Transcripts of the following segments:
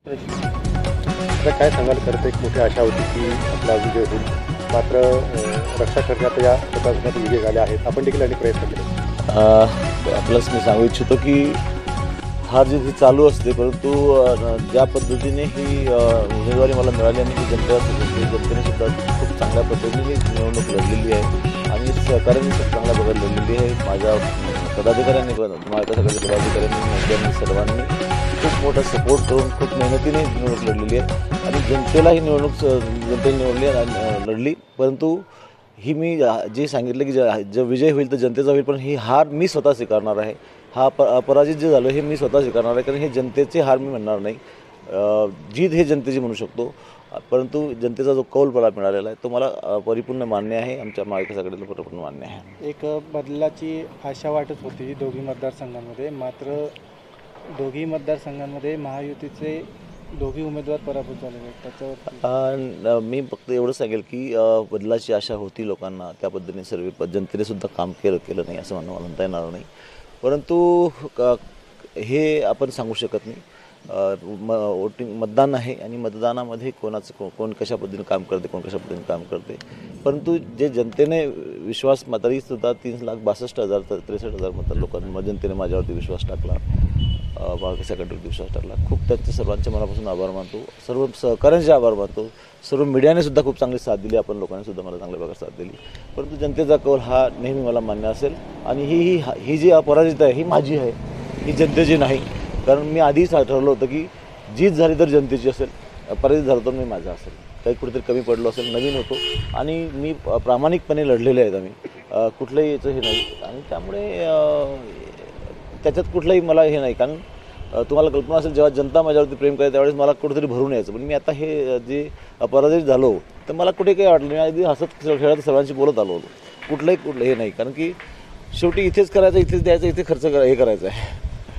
आता काय सांगाल? खरं एक मोठी आशा होती की आपला विजय होईल, मात्र रक्षा करण्यात या प्रकरणात विजय झाले आहेत. आपण देखील अनेक प्रयत्न केले. प्लस मी सांगू इच्छितो की हार जीत ही चालू असते, परंतु ज्या पद्धतीने ही उमेदवारी मला मिळाली आणि ही जनतेने सुद्धा खूप चांगल्या पद्धतीने ही निवडणूक लढलेली आहे आणि सहकार्याने खूप चांगल्या प्रकारे लढलेली आहे. माझ्या पदाधिकाऱ्यांनी माझ्या सगळ्या पदाधिकाऱ्यांनी नेत्यांनी सर्वांनी खूप मोठा सपोर्ट करून खूप मेहनतीने निवडणूक लढलेली आहे आणि जनतेला ही निवडणूक जनतेने लढली. परंतु ही मी जे सांगितलं की जो विजय होईल तर जनतेचा होईल, पण ही हार मी स्वतः स्वीकारणार आहे. हा पराजित जे झालं हे मी स्वतः स्वीकारणार आहे, कारण हे जनतेची हार मी म्हणणार नाही. जीत हे जनतेची म्हणू शकतो, परंतु जनतेचा जो कौल मला मिळालेला आहे तो मला परिपूर्ण मान्य आहे. आमच्या महाविकास आघाडीला परिपूर्ण मान्य आहे. एक बदलाची आशा वाटत होती दोघी मतदारसंघांमध्ये, मात्र दोघी मतदारसंघांमध्ये महायुतीचे दोघी उमेदवार पराभूत झालेले आहेत. त्याच्यावर मी फक्त एवढं सांगेल की बदलाची आशा होती लोकांना, त्या पद्धतीने सर्व जनतेने सुद्धा काम केलं नाही असं मला म्हणता येणार नाही. परंतु हे आपण सांगू शकत नाही. वोटिंग मतदान आहे आणि मतदानामध्ये कोण कशा पद्धतीने काम करते, कोण कशा पद्धतीने काम करते. परंतु जे जनतेने विश्वास तरीसुद्धा 3,62,000 तर 63,000 लोकांनी जनतेने माझ्यावरती विश्वास टाकला, महाविकास आघाडीवरती विश्वास टाकला. खूप त्यांचे सर्वांचे मनापासून आभार मानतो, सर्व सहकाऱ्यांचे आभार मानतो. सर्व मीडियाने सुद्धा खूप चांगली साथ दिली, आपण लोकांनी सुद्धा मला चांगल्या प्रकारे साथ दिली. परंतु जनतेचा कौल हा नेहमी मला मान्य असेल आणि ही जी अपराजित आहे ही माझी आहे, ही जनतेची नाही. कारण मी आधीच ठरवलं होतं की जीत झाली तर जनतेची असेल, पराजित झालं तर मी माझा असेल. काही कुठेतरी कमी पडलो असेल, नवीन होतो आणि मी प्रामाणिकपणे लढलेले आहेत आम्ही, कुठलंही याचं हे नाही. आणि त्यामुळे त्याच्यात कुठलंही मला हे नाही. कारण तुम्हाला कल्पना असेल, जेव्हा जनता माझ्यावरती प्रेम करायची त्यावेळेस मला कुठेतरी भरून यायचं, पण मी आता हे जे अपराजित झालो तर मला कुठे काही वाटलं नाही. अगदी हसत खेळत सर्वांशी बोलत आलो होतो. कुठलं हे नाही, कारण की शेवटी इथेच करायचं, इथेच द्यायचं, इथे खर्च हे करायचं आहे.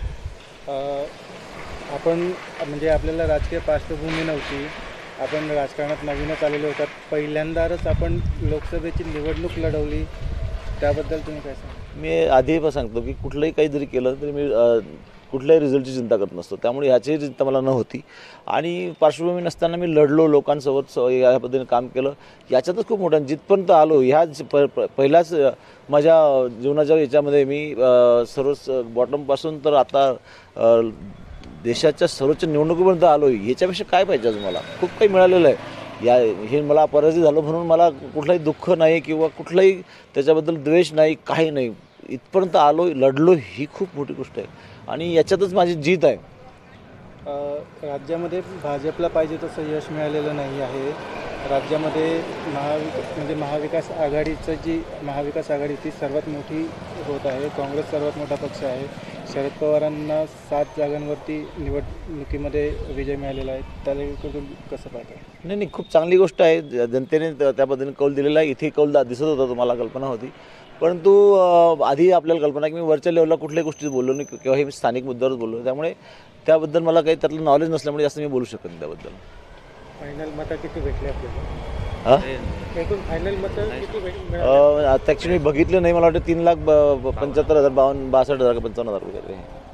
आपण म्हणजे आपल्याला राजकीय पार्श्वभूमी नव्हती, आपण राजकारणात नवीनच आलेलो होतात, पहिल्यांदाच आपण लोकसभेची निवडणूक लढवली, त्याबद्दल तुम्ही काय सांगा? मी आधी पण सांगतो की कुठलंही काही जरी केलं तरी मी कुठल्याही रिझल्टची चिंता करत नसतो. त्यामुळे ह्याची चिंता मला नव्हती आणि पार्श्वभूमी नसताना मी लढलो, लोकांसोबत या पद्धतीने काम केलं. याच्यातच खूप मोठं जिथपर्यंत आलो, ह्या पहिल्याच माझ्या जीवनाच्या याच्यामध्ये मी सर्व बॉटमपासून तर आता देशाच्या सर्वोच्च निवडणुकीपर्यंत आलो. ह्याच्यापेक्षा काय पाहिजे अजून? मला खूप काही मिळालेलं आहे. हे मला पराजित झालो म्हणून मला कुठलंही दुःख नाही किंवा कुठलंही त्याच्याबद्दल द्वेष नाही, काही नाही. इथपर्यंत आलो, लढलो, ही खूप मोठी गोष्ट आहे आणि याच्यातच माझी जीत आहे. राज्यामध्ये भाजपला पाहिजे तसं यश मिळालेलं नाही आहे. राज्यामध्ये महाविकास आघाडी ती सर्वात मोठी होत आहे. काँग्रेस सर्वात मोठा पक्ष आहे. शरद पवारांना 7 जागांवरती निवडणुकीमध्ये विजय मिळालेला आहे. त्याकडून कसं पाहतं? नाही, खूप चांगली गोष्ट आहे. जनतेने त्या पद्धतीने कौल दिलेला आहे. इथे कौल दिसत होता, तुम्हाला कल्पना होती. परंतु आधी आपल्याला कल्पना की मी वरच्या लेवलला कुठल्याही गोष्टी बोललो नाही किंवा हे मी स्थानिक मुद्द्यावरच बोललो, त्यामुळे त्याबद्दल मला काही त्यातलं नॉलेज नसल्यामुळे जास्त मी बोलू शकत नाही त्याबद्दल. फायनल मतं किती भेटले आपल्याला? एकूण फायनल मतं किती मिळाले? आता ॲक्च्युली मी बघितलं नाही. मला वाटतं 3,75,000 62,000 का 55,000 वगैरे.